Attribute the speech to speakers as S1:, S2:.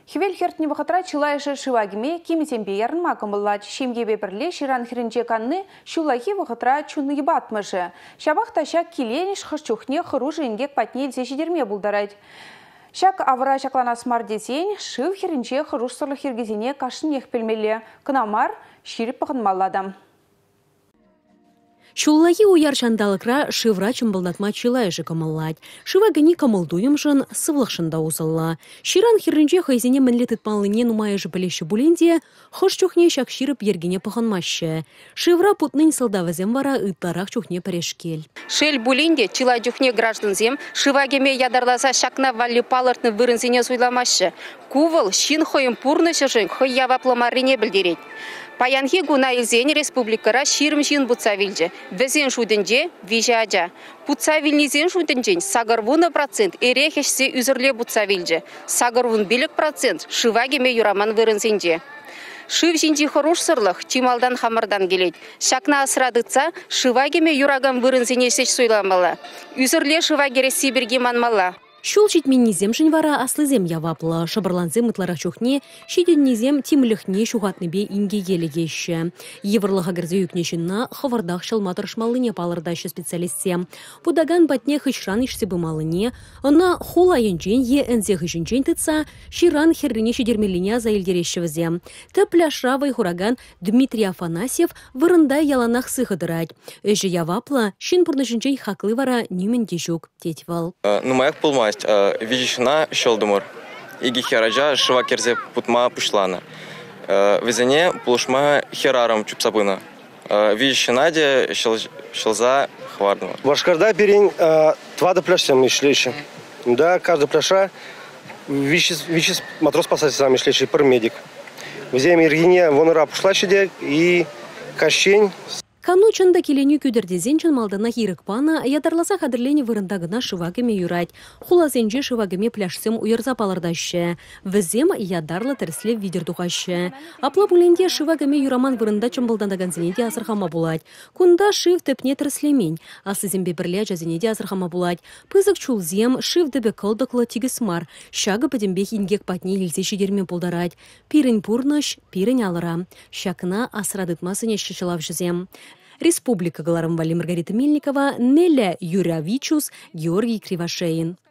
S1: Хевел хертне вахатра чилайшы шивагиме кимитембе ярынма кымыллач шемгебе бірле ширан хиринче канны шулахи вахатра чуны батмышы. Шабах ташак килениш хышчухне хыружы ингек патнель зешидерме булдарать. Шак авра шакланас мардесен шив хиринче хыруш сорлы хиргезине кашын ехпелмеле. Кынамар ширип пахынмалладам.
S2: Шуллахи уяр шандалыкра шивра чымбылдатма чилайшы кымыллать. Шива гыни кымылдуйымшын сывлықшында узылла. Ширан хирринче хайзине мінлетіт малыне нумайыжы білеші буленде, хош чухне шак ширып ергене пахынмашы. Шивра путнын сылдавызем вара ыттарақ чухне пірешкел.
S3: Шел буленде чилай чухне гражданзем шивагеме ядарласа шакна валли палыртны вырынзине суйламашы. Кувыл шин хойым пурнышышын хой явапламарине білдерет. Паянхи гуна илзен республикара ширм жин буцавилже. Везен шуденже вижаджа. Буцавилнизен шуденжен сагарвуна процент эрехешсе үзірле буцавилже. Сагарвун билік процент шивагеме юраман вырынзенже. Шив жинжи хоруш сырлық чималдан хамырдан келет. Шакна асырадыца шивагеме юраган вырынзене сеч суйламала. Үзірле шивагере сибирге манмала.
S2: Шул читменнизем жынвара аслызем явапла, шабырланзем ытлара чухне, шиденнизем тимлихне шугатныбе инге елегеші. Еврлыға гірзе юкнешінна хавардақ шалматыршмалыне палырдашы специалистсем. Будаган батне хышран ишсебі малыне, она хула енчен е энзе хышынчен тыца, ширан херрине шидермелине заилдерешевізем. Тәпляшравай хураган Дмитрий Афанасьев вырындай яланах сыхыдырать. Эжі явапла, шин пурнышынчен хаклы вара немен дежук тетвал.
S4: Видишна щелдумур. Иги хераджа шива керзе путма пушлана. Везене пулушма хераром чупсабына. Видишна де щелза хвардова.
S5: Вашкарда перень твада пляшем мишлейши. Да, каждый пляша вичис матрос спасатель сам мишлейши пармедик. Веземе иргине вонора пушлачиде и кащень.
S2: Канучында келеню күдердезенчен малдана хирыкпана, ядарласа қадырлене вырындагына шывагыме юрать. Хулазенже шывагыме пляшсем уйырза палырдашы. Візем ядарлы тірсле видердуғашы. Апла буленде шывагыме юраман вырында чымбылдандаган зенеде асырхама булать. Кунда шив тепне тірслемень. Асызембе бірле жазенеде асырхама булать. Пызык чулзем шив дебе кылдықлы тигісмар. Шагы падембех ингек патне елзе шидермен пулдарать. Пирін пурныш, пирін алыра. Шакына асырадытмасыне шишылав жызем. Республика Галарымвали Маргарита Мельникова, Неля Юрявичус, Георгий Кривошеин.